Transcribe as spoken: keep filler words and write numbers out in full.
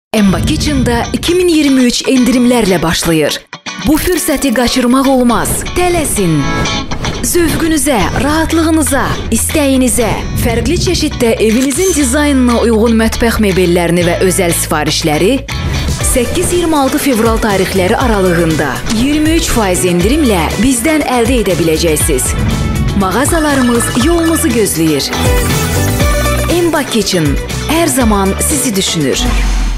Emba Kitchen'da iki min iyirmi üç endirimlerle başlayır. Bu fürsəti qaçırmaq olmaz. Tələsin. Zövqünüzə, rahatlığınıza, istəyinizə, fərqli çeşiddə evinizin dizaynına uyğun mətbəx mebellərini və özəl sifarişləri səkkiz iyirmi altı fevral tarixləri aralığında iyirmi üç faiz endirimlə bizdən əldə edə biləcəksiniz. Mağazalarımız yolunuzu gözləyir. Emba Kitchen hər zaman sizi düşünür.